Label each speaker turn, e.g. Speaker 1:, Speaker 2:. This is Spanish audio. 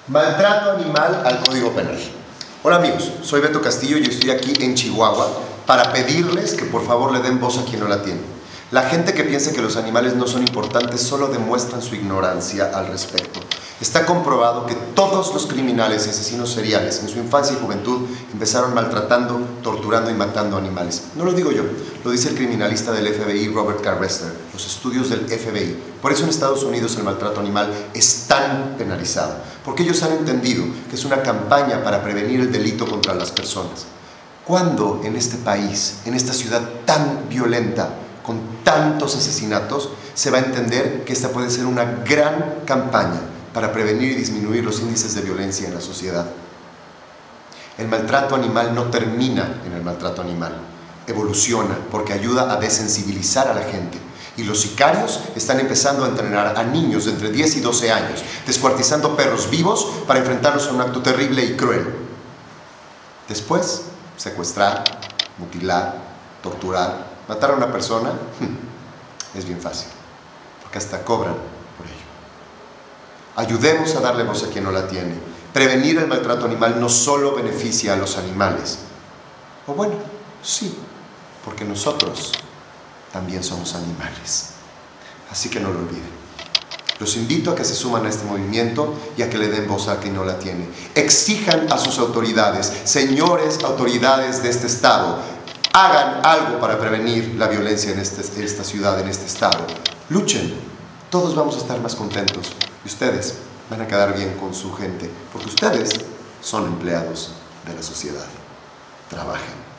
Speaker 1: Maltrato animal al Código Penal. Hola amigos, soy Beto Castillo y estoy aquí en Chihuahua para pedirles que por favor le den voz a quien no la tiene. La gente que piensa que los animales no son importantes solo demuestran su ignorancia al respecto. Está comprobado que todos los criminales y asesinos seriales en su infancia y juventud empezaron maltratando, torturando y matando animales. No lo digo yo, lo dice el criminalista del FBI Robert K. Ressler, los estudios del FBI. Por eso en Estados Unidos el maltrato animal es tan penalizado, porque ellos han entendido que es una campaña para prevenir el delito contra las personas. ¿Cuándo en este país, en esta ciudad tan violenta, con tantos asesinatos, se va a entender que esta puede ser una gran campaña para prevenir y disminuir los índices de violencia en la sociedad? El maltrato animal no termina en el maltrato animal, evoluciona porque ayuda a desensibilizar a la gente. Y los sicarios están empezando a entrenar a niños de entre 10 y 12 años, descuartizando perros vivos para enfrentarlos a un acto terrible y cruel. Después, secuestrar, mutilar, torturar, matar a una persona es bien fácil, porque hasta cobran por ello. Ayudemos a darle voz a quien no la tiene. Prevenir el maltrato animal no solo beneficia a los animales, o bueno, sí, porque nosotros también somos animales. Así que no lo olviden. Los invito a que se suman a este movimiento y a que le den voz a quien no la tiene. Exijan a sus autoridades, señores autoridades de este estado, hagan algo para prevenir la violencia en esta ciudad, en este estado. Luchen, todos vamos a estar más contentos y ustedes van a quedar bien con su gente, porque ustedes son empleados de la sociedad. Trabajen.